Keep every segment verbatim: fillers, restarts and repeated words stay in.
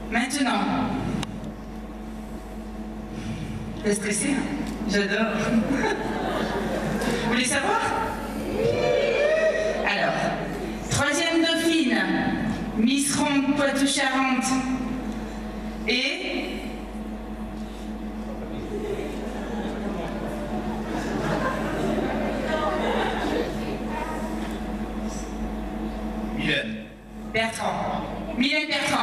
Maintenant, t'es stressé, hein? J'adore. Vous voulez savoir? Alors, troisième dauphine, Miss Ronde Poitou-Charentes et... Mylène. Bertrand. Mylène Bertrand.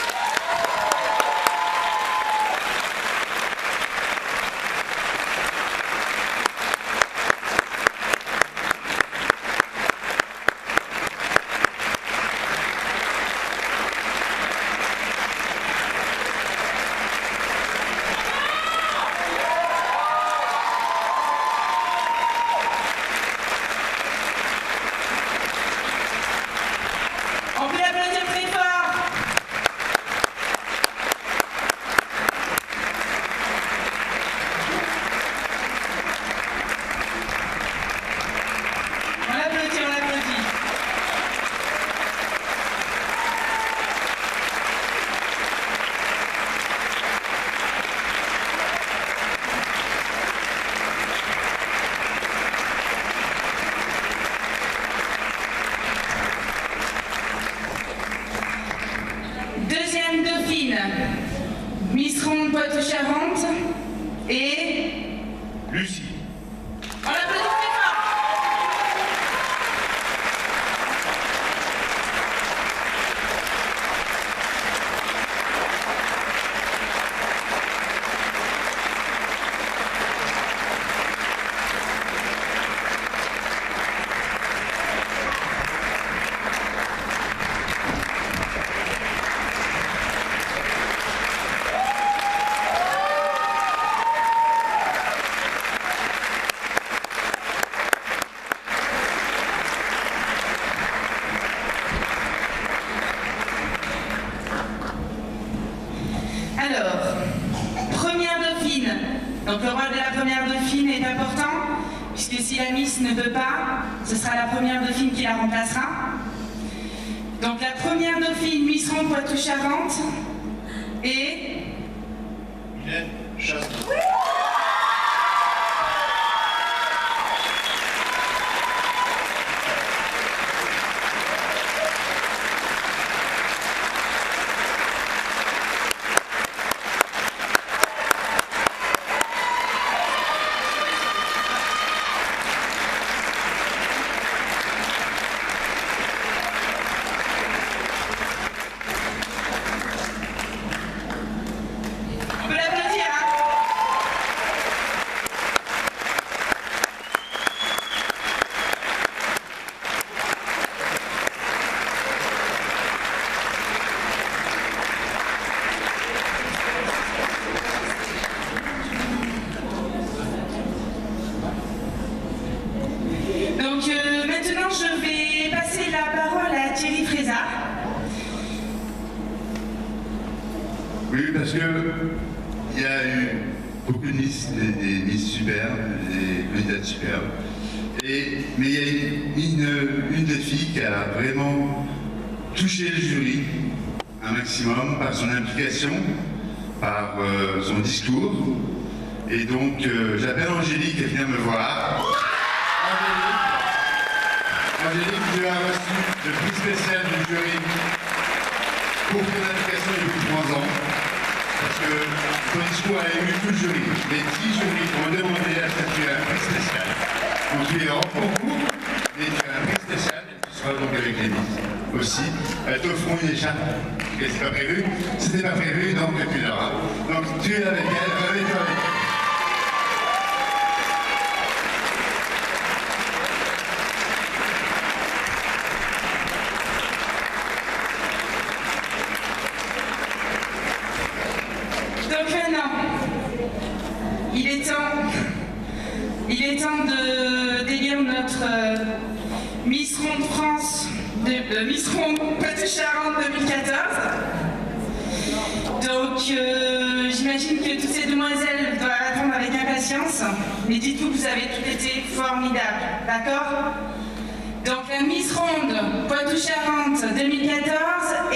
On peut l'applaudir très fort. On l'applaudit, on l'applaudit. Deuxième dauphine, Miss Ronde Poitou-Charentes et... Lucie. On l'applaudit très fort. Alors, première dauphine. Donc le rôle de la première dauphine est important, puisque si la Miss ne peut pas, ce sera la première dauphine qui la remplacera. Donc la première dauphine, Miss Ronde Poitou-Charentes et... Mylène Chastre. On peut l'applaudir, hein? Donc euh, maintenant je vais passer la parole à Thierry Frézard. Oui, parce que il y a eu beaucoup de Miss, des, des Miss superbes, des candidates superbes. Et, mais il y a une, une, une des filles qui a vraiment touché le jury un maximum par son implication, par euh, son discours. Et donc euh, j'appelle Angélique qui vient me voir. Angélique, Angélique, tu as reçu le prix spécial du jury pour ton implication depuis trois ans. Parce que ton discours a ému tout le jury. Les dix jurys ont demandé à statuer un prix spécial. Donc tu es hors concours, mais tu as un prix spécial et tu seras donc avec les Miss aussi. Elles t'offront une écharpe. Et c'est pas prévu. C'était pas prévu, donc tu l'auras. Donc tu es avec elle, avec toi avec elle. Donc maintenant, il est temps, il est temps de d'élire notre euh, Miss Ronde France, de, de Miss Ronde Poitou-Charentes deux mille quatorze. Donc euh, j'imagine que toutes ces demoiselles doivent attendre avec impatience, mais dites-vous que vous avez toutes été formidables, d'accord? Donc la Miss Ronde Poitou-Charentes deux mille quatorze